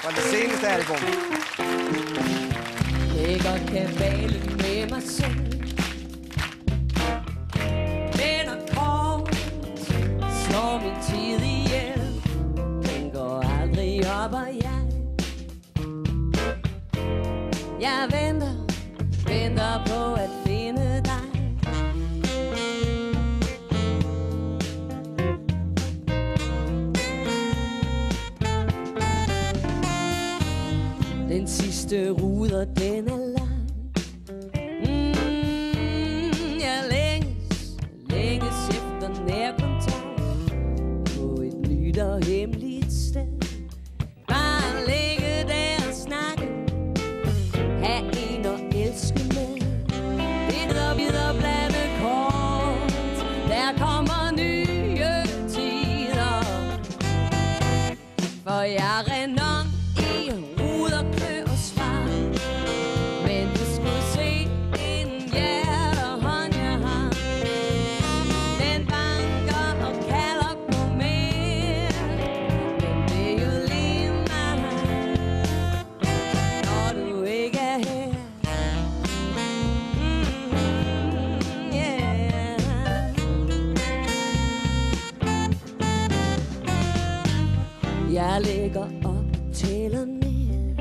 fra det seneste album. Lægger kabalen med mig selv. Men er kort, slår min tid ihjel. Den går aldrig op, og jeg venter på at finde dig. Den sidste ruder, den er lang. Jeg længes efter nærkontakt på et nyt og hemmeligt sted. Bare ligge der og snakke, have en og elske med. Videre blande kort, der kommer nye tider. For jeg render i ruderklø og svar. Men du skulle se en hjerterhånd jeg har. Den banker og kalder på mere. Men det er jo lige mig, når du ikke er her. Jeg ligger op og tæller ned,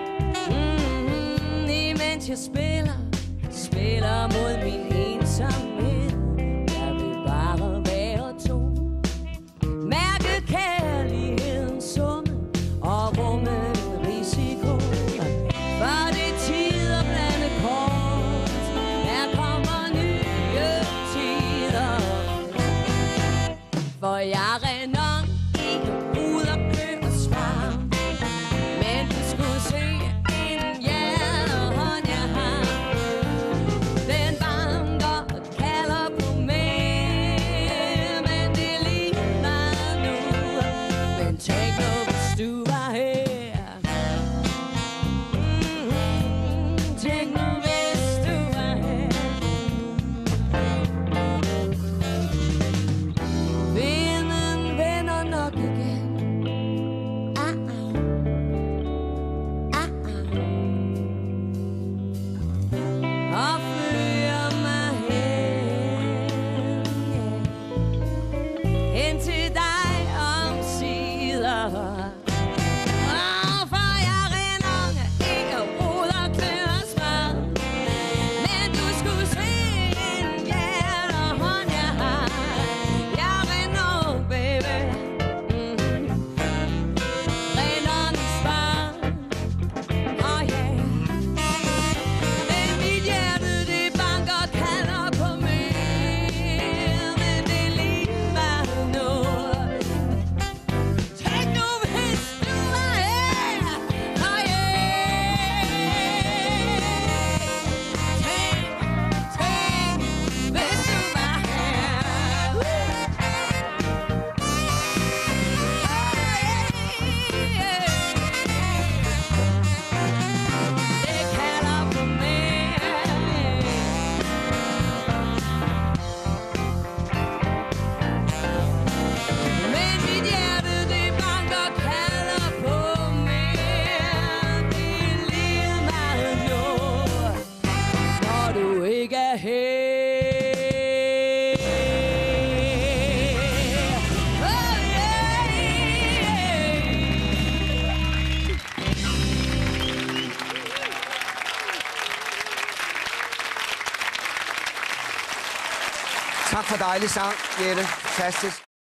imens jeg spiller mod min ensomhed. Jeg vil bare være to, mærke kærlighedens summe og rumme en risiko. For det er tid at blande kort, der kommer nye tider. For jeg render i ruderklø og svar. Men du skulle se en hjerterhånd jeg har. Den banker og kalder på mere. Men det er lige meget nu. Men tænk nu hvis du var her. Tænk nu hvis du var her. Vinden vender nok igen. Og fører mig hen til dig omsider. For jeg render ikke ruderklø og svar. Men du skulle se en hjerterhånd jeg har. Jeg render, baby. Render mit svar. Men mit hjerte det banker og kalder på mere. Men det er lige meget nu. Tænk nu hvis du var her. Tænk hvis du var her. Det kalder på mere. Men mit hjerte det banker og kalder på mere. Det er lige meget nu, når du ikke er her. Tak for dejlig sang, Jette. Fantastisk.